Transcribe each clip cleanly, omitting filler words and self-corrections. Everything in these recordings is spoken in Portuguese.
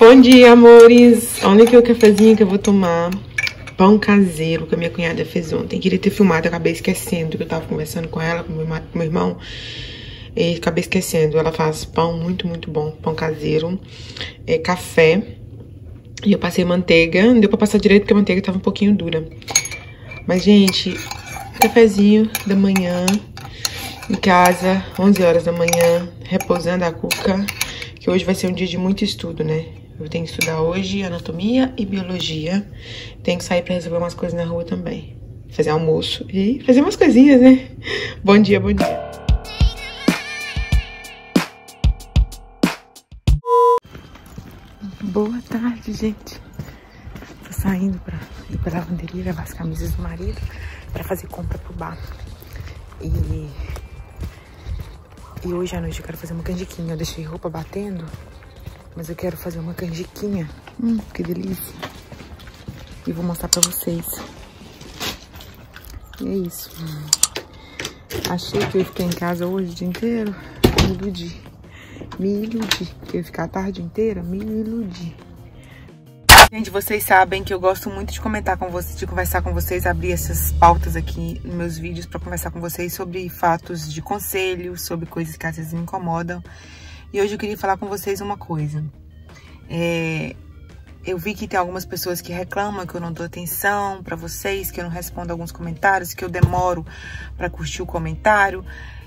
Bom dia, amores. Olha aqui o cafezinho que eu vou tomar. Pão caseiro que a minha cunhada fez ontem. Queria ter filmado, acabei esquecendo que eu tava conversando com ela, com meu irmão. E acabei esquecendo. Ela faz pão muito bom. Pão caseiro. Café. E eu passei manteiga. Não deu pra passar direito porque a manteiga tava um pouquinho dura. Mas, gente, cafezinho da manhã. Em casa, 11 horas da manhã. Repousando a cuca. Que hoje vai ser um dia de muito estudo, né? Eu tenho que estudar hoje anatomia e biologia. Tenho que sair pra resolver umas coisas na rua também. Fazer almoço e fazer umas coisinhas, né? Bom dia, bom dia. Boa tarde, gente. Tô saindo pra ir pra lavanderia, levar as camisas do marido pra fazer compra pro bar. E hoje à noite eu quero fazer uma canjiquinha. Eu deixei roupa batendo, mas eu quero fazer uma canjiquinha. Que delícia. E vou mostrar pra vocês. E é isso. Achei que eu ia ficar em casa hoje o dia inteiro. Me iludi. Me iludi. Que eu ia ficar a tarde inteira. Me iludi. Gente, vocês sabem que eu gosto muito de comentar com vocês, de conversar com vocês, abrir essas pautas aqui nos meus vídeos pra conversar com vocês sobre fatos de conselho, sobre coisas que às vezes me incomodam. E hoje eu queria falar com vocês uma coisa. Eu vi que tem algumas pessoas que reclamam que eu não dou atenção pra vocês, que eu não respondo alguns comentários, que eu demoro pra curtir o comentário.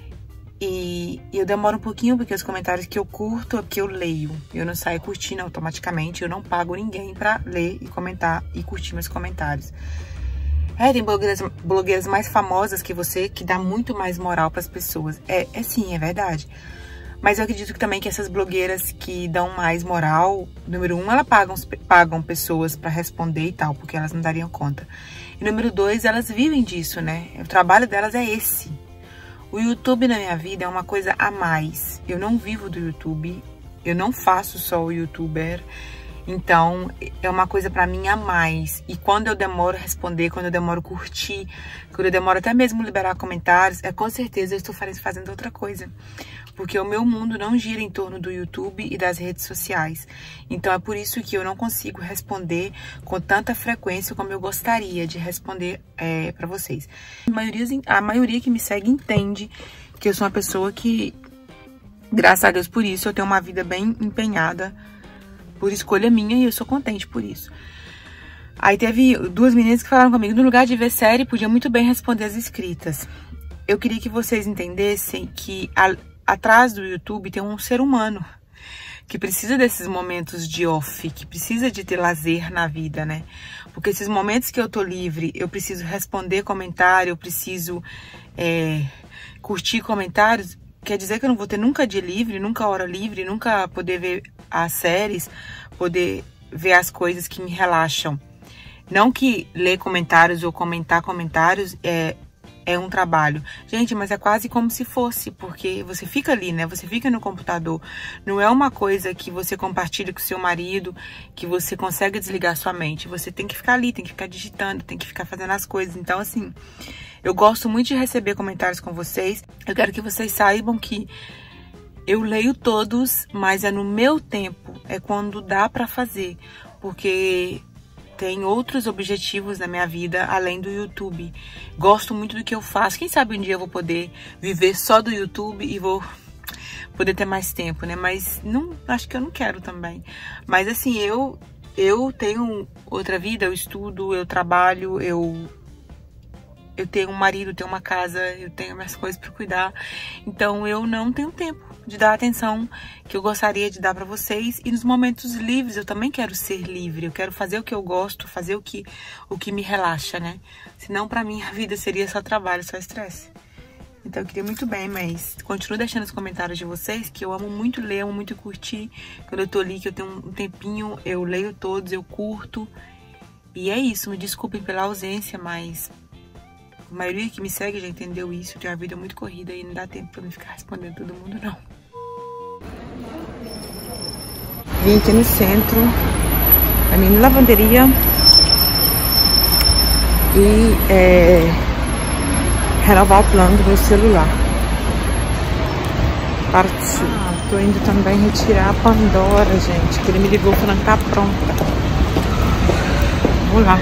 E eu demoro um pouquinho porque os comentários que eu curto é porque eu leio. Eu não saio curtindo automaticamente, eu não pago ninguém pra ler e comentar e curtir meus comentários. Tem blogueiras mais famosas que você, que dá muito mais moral pras pessoas. Sim, é verdade. Mas eu acredito que também que essas blogueiras que dão mais moral, número 1, elas pagam pessoas pra responder e tal, porque elas não dariam conta. E número 2, elas vivem disso, né? O trabalho delas é esse. O YouTube na minha vida é uma coisa a mais. Eu não vivo do YouTube, eu não faço só o youtuber. Então, é uma coisa pra mim a mais. E quando eu demoro a responder, quando eu demoro a curtir, quando eu demoro até mesmo liberar comentários, com certeza eu estou fazendo outra coisa. Porque o meu mundo não gira em torno do YouTube e das redes sociais. Então, é por isso que eu não consigo responder com tanta frequência como eu gostaria de responder pra vocês. A maioria que me segue entende que eu sou uma pessoa que, graças a Deus por isso, eu tenho uma vida bem empenhada, por escolha minha, e eu sou contente por isso. Aí teve 2 meninas que falaram comigo, no lugar de ver série, podia muito bem responder as inscritas. Eu queria que vocês entendessem que atrás do YouTube tem um ser humano que precisa desses momentos de off, que precisa de ter lazer na vida, né? Porque esses momentos que eu tô livre, eu preciso responder comentário, eu preciso curtir comentários. Quer dizer que eu não vou ter nunca dia livre, nunca hora livre, nunca poder ver as séries, poder ver as coisas que me relaxam. Não que ler comentários ou comentar comentários é um trabalho. Gente, mas é quase como se fosse, porque você fica ali, né? Você fica no computador. Não é uma coisa que você compartilha com seu marido, que você consegue desligar sua mente. Você tem que ficar ali, tem que ficar digitando, tem que ficar fazendo as coisas. Então, assim, eu gosto muito de receber comentários com vocês. Eu quero que vocês saibam que eu leio todos, mas é no meu tempo, é quando dá pra fazer, porque tem outros objetivos na minha vida além do YouTube. Gosto muito do que eu faço. Quem sabe um dia eu vou poder viver só do YouTube e vou poder ter mais tempo, né? Mas não, acho que eu não quero também. Mas assim, eu tenho outra vida, eu estudo, eu trabalho, eu tenho um marido, eu tenho uma casa, eu tenho minhas coisas para cuidar. Então eu não tenho tempo de dar a atenção que eu gostaria de dar para vocês. E nos momentos livres eu também quero ser livre. Eu quero fazer o que eu gosto, fazer o que me relaxa, né? Senão para mim a vida seria só trabalho, só estresse. Então eu queria muito bem, mas continuo deixando os comentários de vocês, que eu amo muito ler, amo muito curtir. Quando eu tô ali, que eu tenho um tempinho, eu leio todos, eu curto. E é isso, me desculpem pela ausência, mas a maioria que me segue já entendeu isso. Eu tenho uma vida muito corrida e não dá tempo pra mim ficar respondendo todo mundo, não. Vim aqui no centro, a minha lavanderia e renovar o plano do meu celular. partiu. Tô indo também retirar a Pandora, gente, que ele me ligou falando que tá pronta. Vou lá.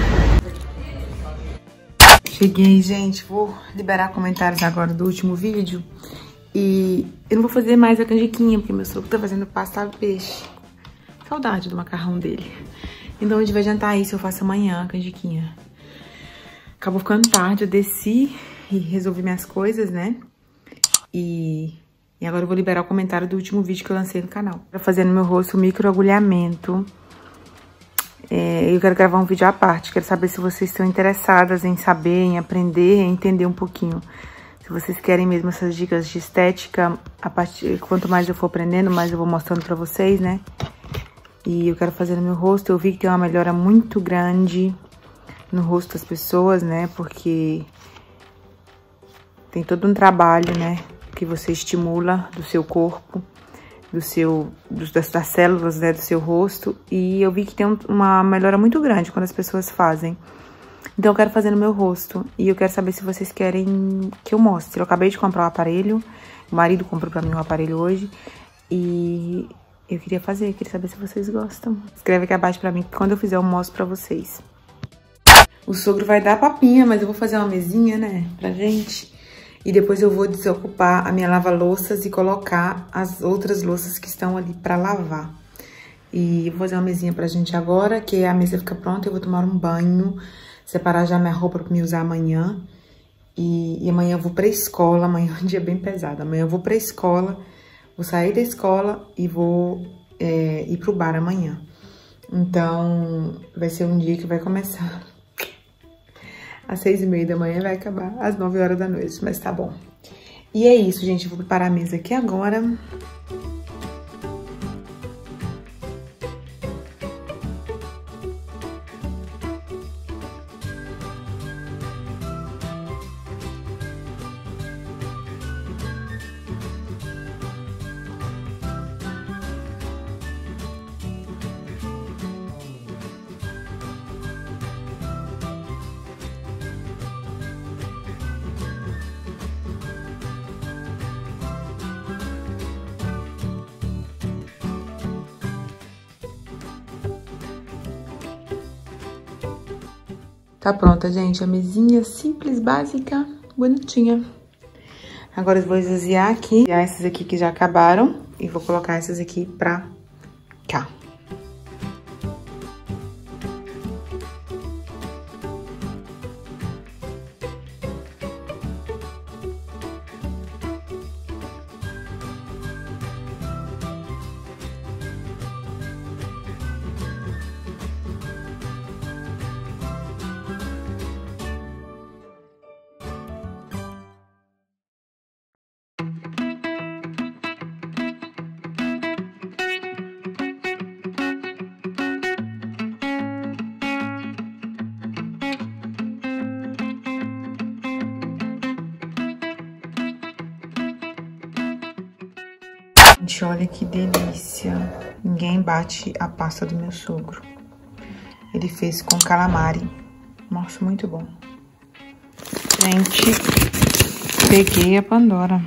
Cheguei, gente. Vou liberar comentários agora do último vídeo. E eu não vou fazer mais a canjiquinha, porque meu sogro tá fazendo pasta de peixe. Saudade do macarrão dele. Então a gente vai jantar isso, eu faço amanhã a canjiquinha. Acabou ficando tarde, eu desci e resolvi minhas coisas, né? E agora eu vou liberar o comentário do último vídeo que eu lancei no canal. Pra fazer no meu rosto microagulhamento. Eu quero gravar um vídeo à parte. Quero saber se vocês estão interessadas em saber, em aprender, em entender um pouquinho. Se vocês querem mesmo essas dicas de estética, quanto mais eu for aprendendo, mais eu vou mostrando pra vocês, né? E eu quero fazer no meu rosto. Eu vi que tem uma melhora muito grande no rosto das pessoas, né? Porque tem todo um trabalho, né? Que você estimula do seu corpo, das células, né? Do seu rosto. E eu vi que tem uma melhora muito grande quando as pessoas fazem. Então eu quero fazer no meu rosto. E eu quero saber se vocês querem que eu mostre. Eu acabei de comprar um aparelho. O marido comprou pra mim um aparelho hoje. E eu queria saber se vocês gostam. Escreve aqui abaixo pra mim, que quando eu fizer eu mostro pra vocês. O sogro vai dar papinha, mas eu vou fazer uma mesinha, né, pra gente. E depois eu vou desocupar a minha lava-louças e colocar as outras louças que estão ali pra lavar. E vou fazer uma mesinha pra gente agora, que a mesa fica pronta. Eu vou tomar um banho, separar já minha roupa pra me usar amanhã. E amanhã eu vou pra escola. Amanhã é um dia bem pesado. Amanhã eu vou pra escola. Vou sair da escola e vou ir pro bar amanhã. Então, vai ser um dia que vai começar às 6h30 da manhã, vai acabar às 9 horas da noite, mas tá bom. E é isso, gente. Eu vou preparar a mesa aqui agora. Tá pronta, gente, a mesinha simples, básica, bonitinha. Agora eu vou esvaziar aqui, essas aqui que já acabaram, e vou colocar essas aqui pra cá. Gente, olha que delícia. Ninguém bate a pasta do meu sogro. Ele fez com calamari. Nossa, muito bom. Gente, peguei a Pandora.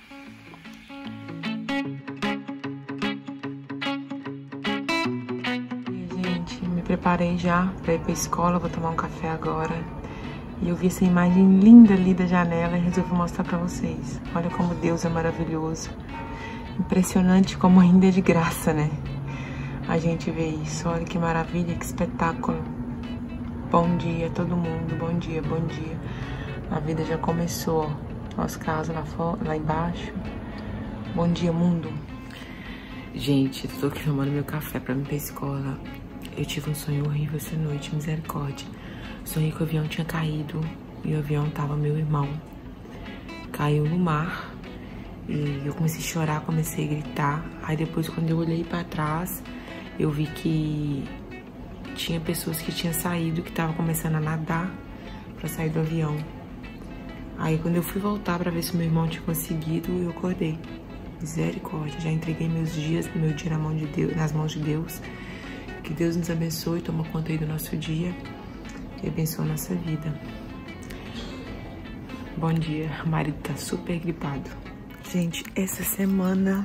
E, gente, me preparei já pra ir pra escola. Vou tomar um café agora. E eu vi essa imagem linda ali da janela e resolvi mostrar pra vocês. Olha como Deus é maravilhoso. Impressionante como ainda é de graça, né? A gente vê isso. Olha que maravilha, que espetáculo. Bom dia a todo mundo. Bom dia, bom dia. A vida já começou. As casas lá embaixo. Bom dia, mundo. Gente, tô aqui tomando meu café pra ir pra escola. Eu tive um sonho horrível essa noite, misericórdia. Sonhei que o avião tinha caído. E o avião tava meu irmão. Caiu no mar. E eu comecei a chorar, comecei a gritar. Aí depois, quando eu olhei pra trás, eu vi que tinha pessoas que tinham saído, que estavam começando a nadar pra sair do avião. Aí quando eu fui voltar pra ver se o meu irmão tinha conseguido, eu acordei. Misericórdia, já entreguei meu dia nas mãos de Deus. Que Deus nos abençoe, toma conta aí do nosso dia e abençoe a nossa vida. Bom dia, o marido tá super gripado. Gente, essa semana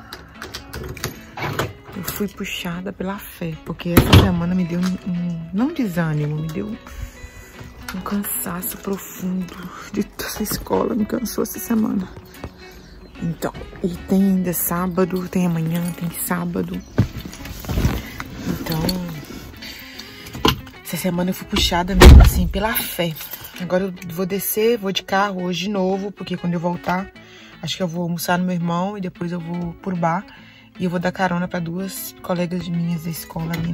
eu fui puxada pela fé, porque essa semana me deu não desânimo, me deu um cansaço profundo de toda a escola, me cansou essa semana. Então, e tem ainda sábado, tem amanhã, tem sábado. Então, essa semana eu fui puxada mesmo assim pela fé. Agora eu vou descer, vou de carro hoje de novo, porque quando eu voltar, acho que eu vou almoçar no meu irmão e depois eu vou por bar. E eu vou dar carona pra 2 colegas minhas da escola ali.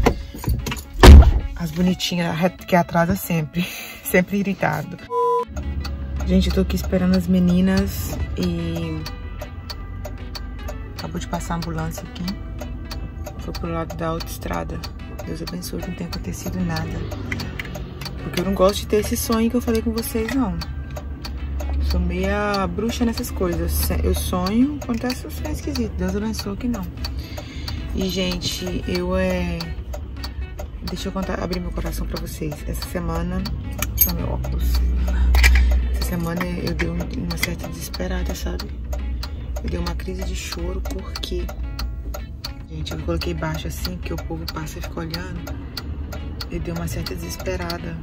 As bonitinhas que atrasa sempre. Sempre irritado. Gente, eu tô aqui esperando as meninas e... acabou de passar a ambulância aqui. Foi pro lado da autoestrada. Deus abençoe que não tenha acontecido nada. Porque eu não gosto de ter esse sonho que eu falei com vocês, não. Sou meia bruxa nessas coisas. Eu sonho, acontece um sonho esquisito. Deus abençoe que não. E, gente, deixa eu abrir meu coração pra vocês. Essa semana... deixa eu ver meu óculos. Essa semana eu dei uma certa desesperada, sabe? Eu dei uma crise de choro porque... gente, eu coloquei baixo assim, porque o povo passa e fica olhando. Eu dei uma certa desesperada.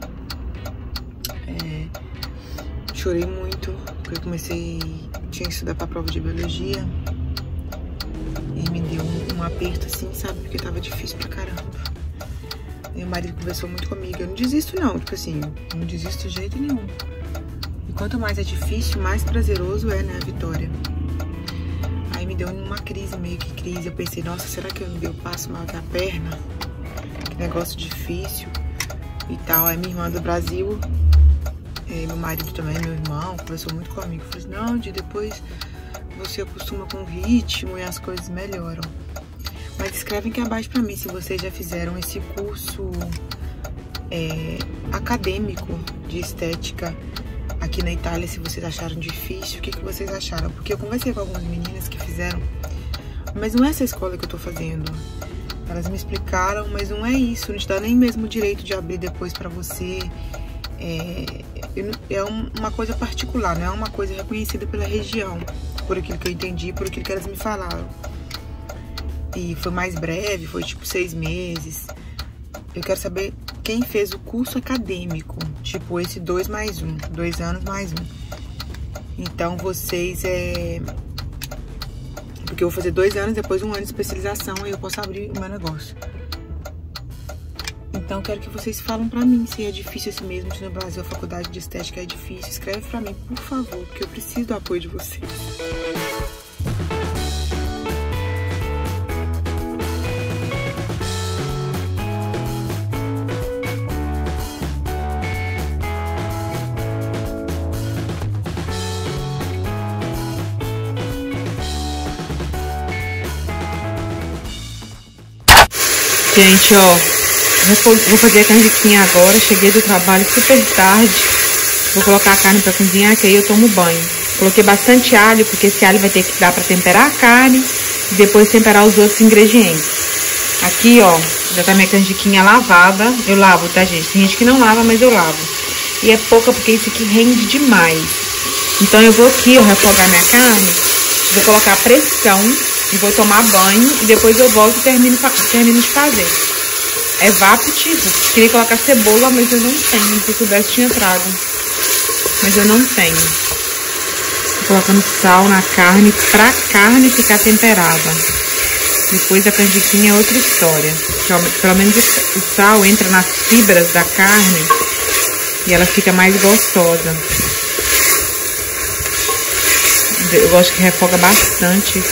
Chorei muito, porque eu tinha que estudar pra prova de biologia. E me deu um aperto assim, sabe? Porque tava difícil pra caramba. Meu marido conversou muito comigo. Eu não desisto não, tipo assim, não desisto de jeito nenhum. E quanto mais é difícil, mais prazeroso é, né, a vitória. Aí me deu uma crise, meio que crise. Eu pensei, nossa, será que eu passo mal que a perna? Que negócio difícil e tal. Aí minha irmã do Brasil, meu marido também, meu irmão, conversou muito comigo. Falei assim, não, depois você acostuma com o ritmo e as coisas melhoram. Mas escrevem aqui abaixo pra mim se vocês já fizeram esse curso acadêmico de estética aqui na Itália, se vocês acharam difícil, o que vocês acharam? Porque eu conversei com algumas meninas que fizeram, mas não é essa escola que eu tô fazendo. Elas me explicaram, mas não é isso, não te dá nem mesmo o direito de abrir depois pra você. É uma coisa particular, não é uma coisa reconhecida pela região, por aquilo que eu entendi, por aquilo que elas me falaram. E foi mais breve, foi tipo 6 meses. Eu quero saber quem fez o curso acadêmico, tipo esse 2 mais 1, 2 anos mais 1. Então vocês porque eu vou fazer 2 anos, depois 1 ano de especialização, aí eu posso abrir o meu negócio. Então eu quero que vocês falem pra mim se é difícil assim mesmo, se no Brasil a faculdade de estética é difícil. Escreve pra mim, por favor, porque eu preciso do apoio de vocês. Gente, ó, vou fazer a canjiquinha agora. Cheguei do trabalho super tarde. Vou colocar a carne pra cozinhar, que aí eu tomo banho. Coloquei bastante alho, porque esse alho vai ter que dar pra temperar a carne e depois temperar os outros ingredientes. Aqui, ó, já tá minha canjiquinha lavada. Eu lavo, tá, gente? Tem gente que não lava, mas eu lavo. E é pouca, porque isso aqui rende demais. Então eu vou aqui, ó, refogar minha carne. Vou colocar pressão e vou tomar banho. E depois eu volto e termino de fazer. É Vaptivo. Queria colocar cebola, mas eu não tenho. Se pudesse, tinha trago. Mas eu não tenho. Tô colocando sal na carne pra carne ficar temperada. Depois a canjiquinha é outra história. Pelo menos o sal entra nas fibras da carne e ela fica mais gostosa. Eu gosto que refoga bastante.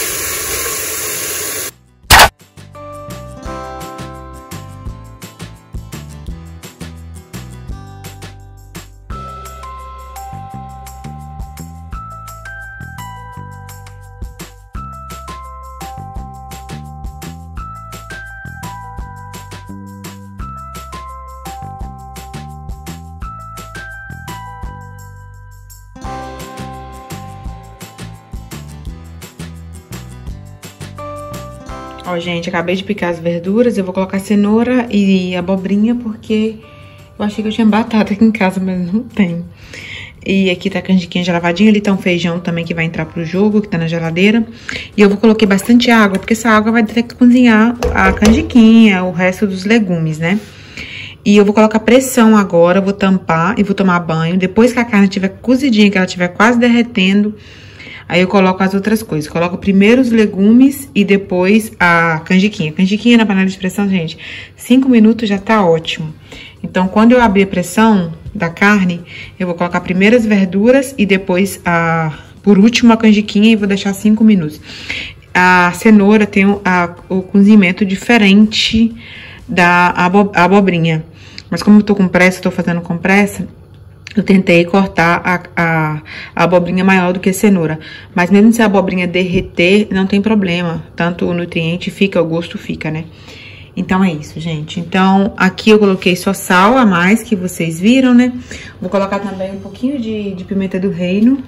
Ó, gente, acabei de picar as verduras. Eu vou colocar cenoura e abobrinha, porque eu achei que eu tinha batata aqui em casa, mas não tem. E aqui tá a canjiquinha já lavadinha, ali tá um feijão também que vai entrar pro jogo, que tá na geladeira. E eu coloquei bastante água, porque essa água vai ter que cozinhar a canjiquinha, o resto dos legumes, né? E eu vou colocar pressão agora, vou tampar e vou tomar banho. Depois que a carne estiver cozidinha, que ela estiver quase derretendo, aí eu coloco as outras coisas. Coloco primeiro os legumes e depois a canjiquinha. Canjiquinha na panela de pressão, gente, 5 minutos já tá ótimo. Então, quando eu abrir a pressão da carne, eu vou colocar primeiro as verduras e depois, por último, a canjiquinha e vou deixar 5 minutos. A cenoura tem o cozimento diferente da abobrinha. Mas como eu tô com pressa, tô fazendo com pressa, eu tentei cortar a abobrinha maior do que a cenoura. Mas mesmo se a abobrinha derreter, não tem problema. Tanto o nutriente fica, o gosto fica, né? Então, é isso, gente. Então, aqui eu coloquei só sal a mais, que vocês viram, né? Vou colocar também um pouquinho de pimenta do reino.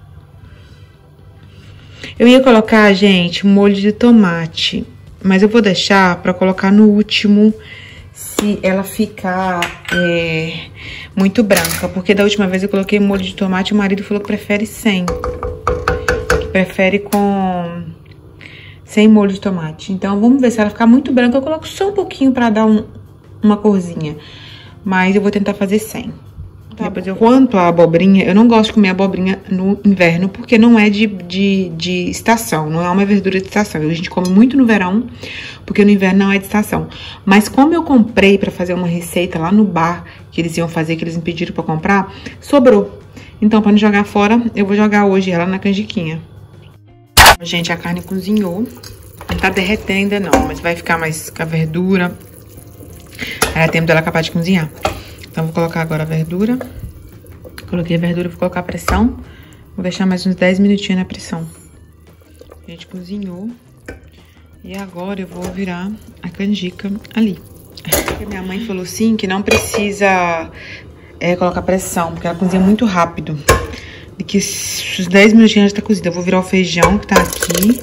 Eu ia colocar, gente, molho de tomate, mas eu vou deixar pra colocar no último, se ela ficar muito branca. Porque da última vez eu coloquei molho de tomate e o marido falou que prefere sem. Que prefere sem molho de tomate. Então, vamos ver se ela ficar muito branca. Eu coloco só um pouquinho pra dar uma corzinha. Mas eu vou tentar fazer sem. Tá. Depois quanto à abobrinha, eu não gosto de comer abobrinha no inverno, porque não é de estação. Não é uma verdura de estação. A gente come muito no verão, porque no inverno não é de estação. Mas como eu comprei pra fazer uma receita lá no bar, que eles iam fazer, que eles me pediram pra comprar, sobrou. Então, pra não jogar fora, eu vou jogar hoje ela na canjiquinha. Gente, a carne cozinhou. Não tá derretendo ainda não, mas vai ficar mais com a verdura. Aí é tempo dela acabar de cozinhar. Então, vou colocar agora a verdura. Coloquei a verdura, vou colocar a pressão. Vou deixar mais uns 10 minutinhos na pressão. A gente cozinhou. E agora eu vou virar a canjica ali. Porque minha mãe falou assim que não precisa colocar pressão, porque ela cozinha muito rápido. E que os 10 minutinhos já tá cozida. Eu vou virar o feijão que tá aqui.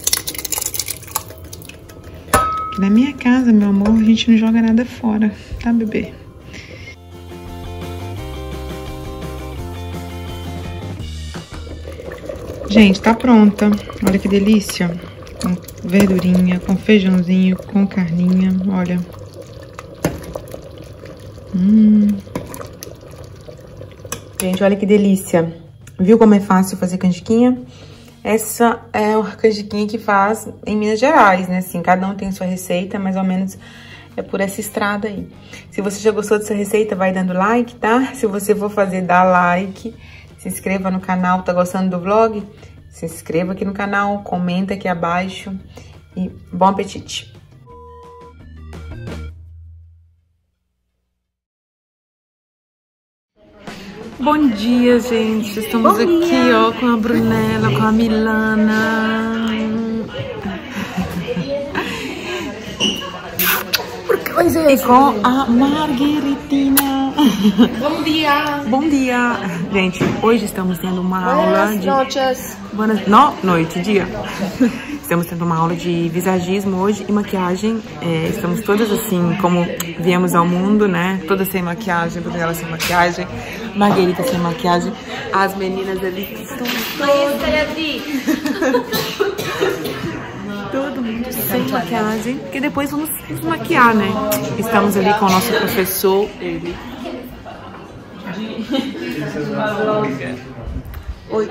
Que na minha casa, meu amor, a gente não joga nada fora, tá, bebê? Gente, tá pronta. Olha que delícia. Com verdurinha, com feijãozinho, com carninha, olha. Gente, olha que delícia. Viu como é fácil fazer canjiquinha? Essa é a canjiquinha que faz em Minas Gerais, né? Assim, cada um tem sua receita, mais ou menos é por essa estrada aí. Se você já gostou dessa receita, vai dando like, tá? Se você for fazer, dá like. Se inscreva no canal, tá gostando do vlog? Se inscreva aqui no canal, comenta aqui abaixo e bom apetite! Bom dia, gente! Estamos aqui, ó, com a Brunella, com a Milana. E com a Margueritina. Bom dia! Bom dia! Gente, hoje estamos tendo uma aula de... Noite, dia. Estamos tendo uma aula de visagismo hoje e maquiagem. Estamos todas assim, como viemos ao mundo, né? Todas sem maquiagem, Brunella sem maquiagem, Marguerita sem maquiagem. As meninas ali que estão todo mundo sem maquiagem, porque depois vamos nos maquiar, né? Estamos ali com o nosso professor, ele. Oi.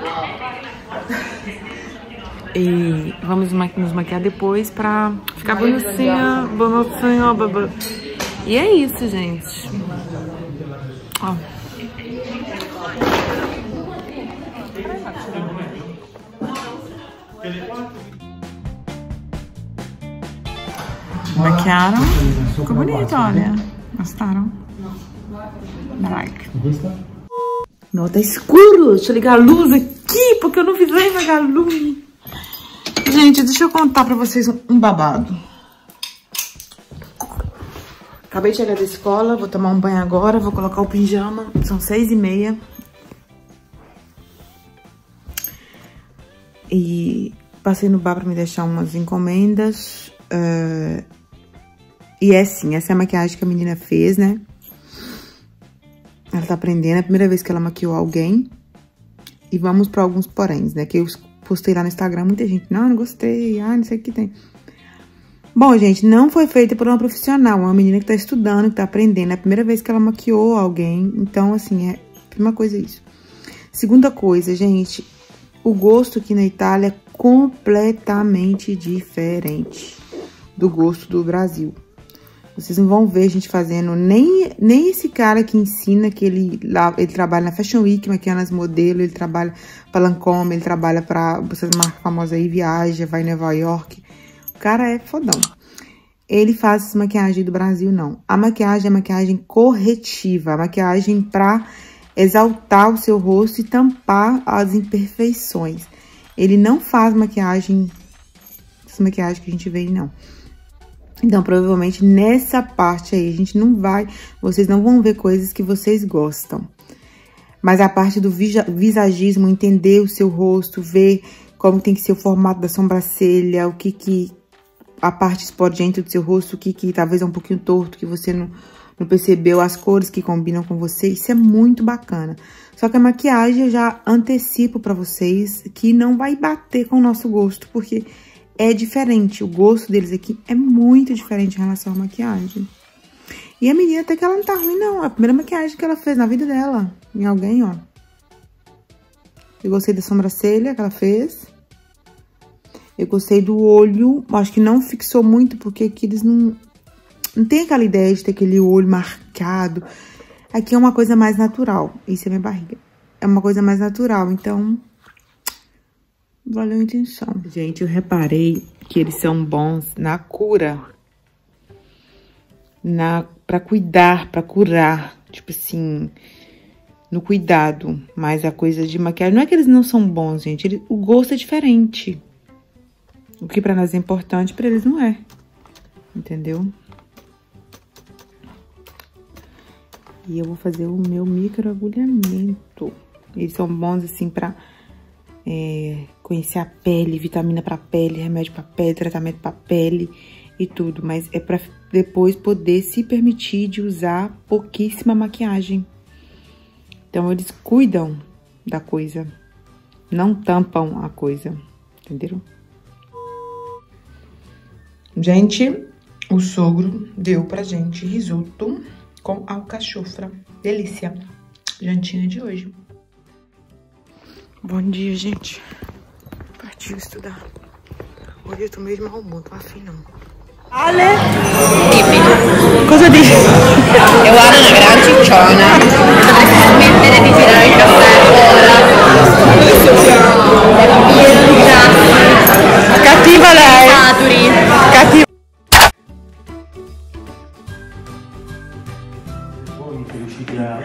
E vamos nos maquiar depois pra ficar bonitinha, babá. E é isso, gente. Ó. Maquiaram. Ficou bonito, olha. Gostaram? Like. Não, tá escuro. Deixa eu ligar a luz aqui, porque eu não fiz nem vagalume. Gente, deixa eu contar pra vocês um babado. Acabei de chegar da escola, vou tomar um banho agora, vou colocar o pijama. São 6h30. E passei no bar pra me deixar umas encomendas. E é assim, essa é a maquiagem que a menina fez, né? Ela tá aprendendo, é a primeira vez que ela maquiou alguém. E vamos pra alguns poréns, né? Que eu postei lá no Instagram, muita gente, não gostei, não sei o que tem. Bom, gente, não foi feita por uma profissional, uma menina que tá estudando, que tá aprendendo. É a primeira vez que ela maquiou alguém, então, assim, é a primeira coisa isso. Segunda coisa, gente, o gosto aqui na Itália é completamente diferente do gosto do Brasil. Vocês não vão ver a gente fazendo, nem esse cara que ensina, que ele trabalha na Fashion Week, maquiando as modelos, ele trabalha pra Lancôme, ele trabalha pra essas marcas famosas aí, viaja, vai em Nova York. O cara é fodão. Ele faz essa maquiagem do Brasil, não. A maquiagem é maquiagem corretiva, a maquiagem pra exaltar o seu rosto e tampar as imperfeições. Ele não faz maquiagem, essa maquiagem que a gente vê aí, não. Então, provavelmente, nessa parte aí, a gente não vai... Vocês não vão ver coisas que vocês gostam. Mas a parte do visagismo, entender o seu rosto, ver como tem que ser o formato da sobrancelha, o que a parte espordiente do seu rosto, o que talvez é um pouquinho torto, que você não percebeu, as cores que combinam com você, isso é muito bacana. Só que a maquiagem eu já antecipo pra vocês que não vai bater com o nosso gosto, porque... é diferente, o gosto deles aqui é muito diferente em relação à maquiagem. E a menina até que ela não tá ruim, não. É a primeira maquiagem que ela fez na vida dela, em alguém, ó. Eu gostei da sobrancelha que ela fez. Eu gostei do olho, acho que não fixou muito, porque aqui eles não tem aquela ideia de ter aquele olho marcado. Aqui é uma coisa mais natural, isso é minha barriga. É uma coisa mais natural, então... valeu a intenção. Gente, eu reparei que eles são bons na cura. Pra cuidar, pra curar. Tipo assim, no cuidado. Mas a coisa de maquiagem, não é que eles não são bons, gente. O gosto é diferente. O que pra nós é importante, pra eles não é. Entendeu? E eu vou fazer o meu microagulhamento. Eles são bons, assim, pra... conhecer a pele, vitamina pra pele, remédio pra pele, tratamento pra pele e tudo. Mas é pra depois poder se permitir de usar pouquíssima maquiagem. Então, eles cuidam da coisa, não tampam a coisa, entenderam? Gente, o sogro deu pra gente risoto com alcachofra. Delícia! Jantinha de hoje. Bom dia, gente. Partiu estudar. Hoje eu tô meio de mau humor, tô afim não. Ale! Cosa dici? E guarda una gran cicciona. Dovresti smettere di tirare il caffè. Cattiva lei! Saturi. Cattiva. Voi che riuscite a...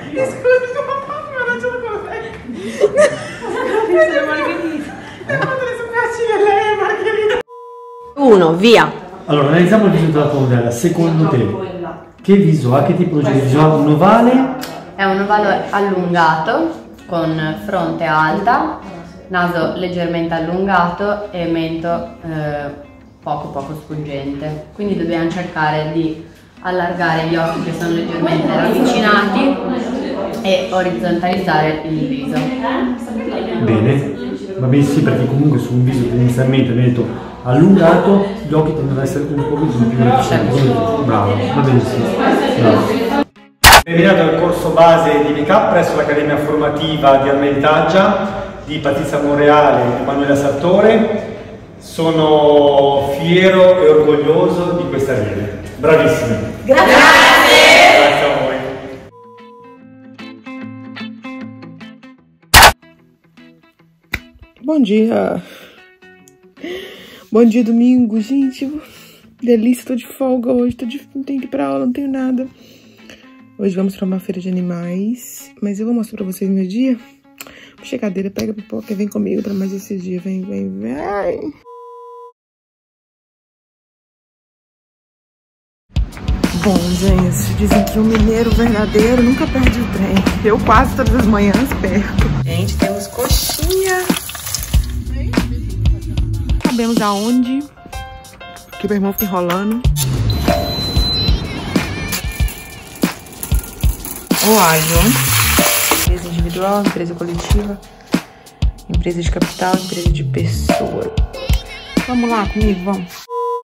Uno, via. Allora, analizziamo il viso della tua modella. Secondo te, che viso ha? Che tipologia di viso ha? Un ovale? È un ovale allungato, con fronte alta, naso leggermente allungato e mento poco sfuggente. Quindi dobbiamo cercare di allargare gli occhi che sono leggermente ravvicinati e orizzontalizzare il viso. Bene, va bene sì, perché comunque su un viso tendenzialmente detto allungato gli occhi tendono ad essere un po' più ravvicinati. Bravo, va benissimo. Bravo. Benvenuto al corso base di make-up presso l'Accademia Formativa di Armentaggia di Patrizia Monreale e Emanuela Sartore. Sono fiero e orgoglioso di questa rete. Bravissimi. Grazie. Grazie a voi. Bom dia. Bom dia, domingo, gente. Delícia, tô de folga hoje, não tenho que ir pra aula, não tenho nada. Hoje vamos pra uma feira de animais, mas eu vou mostrar pra vocês meu dia. Puxa a cadeira, pega a pipoca e vem comigo pra mais esse dia. Vem, vem, vem. Bom, gente, dizem que o mineiro verdadeiro nunca perde o trem. Eu quase todas as manhãs perco. Gente, temos coxinha. Sabemos aonde. Que meu irmão fica enrolando. ou ágil. Empresa individual, empresa coletiva, empresa de capital, empresa de pessoa. Vamos lá comigo, vamos.